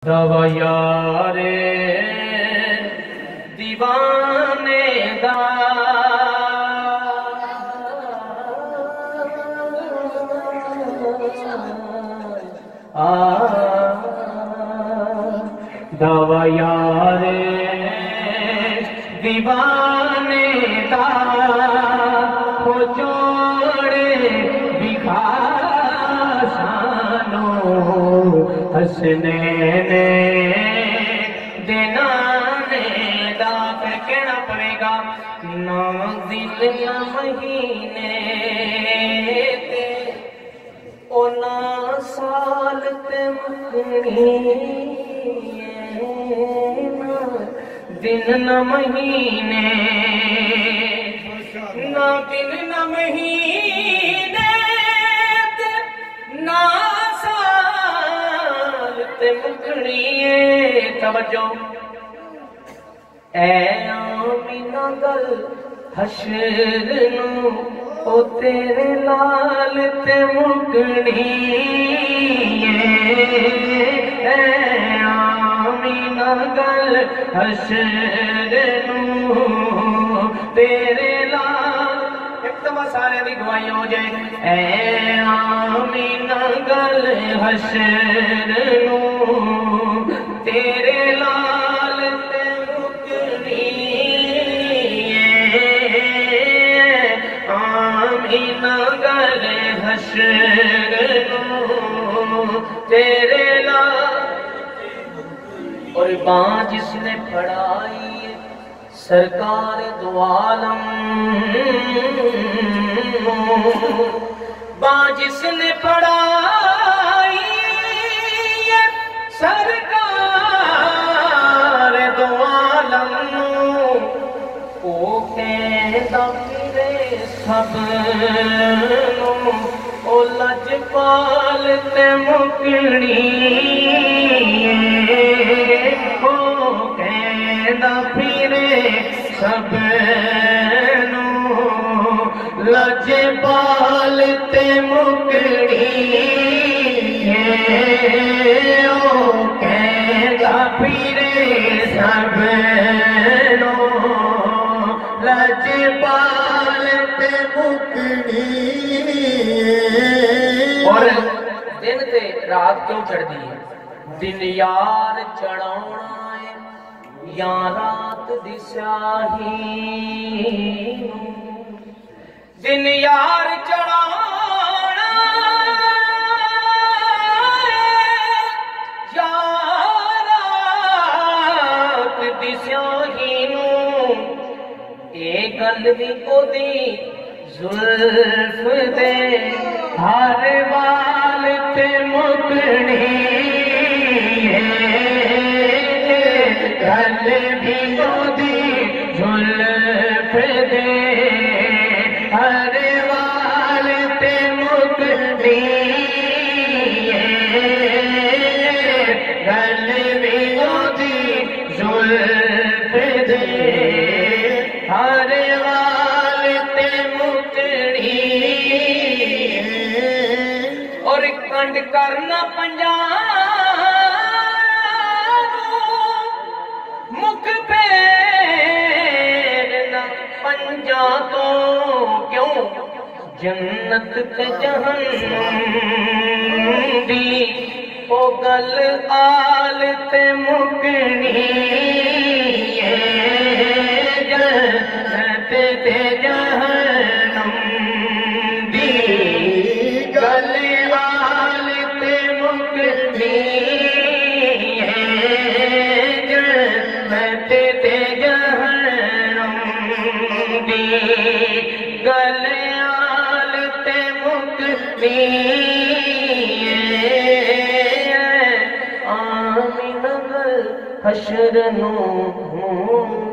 दवाया रे दीवाने दा दवाया रे दीवाने दा हो जोड़े बिखासानो हसने ने दिनाने दा। फिर कहना पड़ेगा ना दिल ना महीने ते ओ ना साल ते मुकनी ना दिन न महीने ना दिन न महीने ना साल ते मुकड़िए। तवज्जो ऐ आमीना गल हशर नू ओ तेरे लाल ते मुकड़िए। ऐ आमीना गल हशर नू तेरे लाल। एक दफा सारे दी गवाही हो जाए। ऐ आमीना गल हशर नू तेरे लाल ते मुकड़िए। आमीना गल हशर नू तेरे लाल। और बाँ जिसने पढ़ाई सरकार दो आलम, बाँ जिसने पढ़ाई सरकार दो आलम ओ कहता फिरे सब ओ लजपाल ते मुकड़िए। ओ कहता फिरे सब लजपाल ते मुकड़िए। ओ कहता फिरे सब लजपाल ते मुकड़िए। और दिन ते रात क्यों चढ़दी है? दिन यार चढ़ाना है या रात दी स्याही। दिन यार चढ़ाना या रात दी स्याही नू। ए गल दी ओदी जुल्फ दे हर वाल ते मुकड़िए। गल भी ओदी जुल्फ दे हर वाल ते मुकड़िए। गल भी ओदी जुल्फ दे हर वाल ते मुकड़िए। और कंड करना मुख फेरना पंजा तो क्यों? जन्नत ते जहन्नम दी ओ गल आल ते मुकड़िए। जन्नत ते जहन्नम दी गल आल ते मुकड़िए। जन्नत ते जहन्नम दी गल आल ते मुकड़िए। आमीना गल हशर नू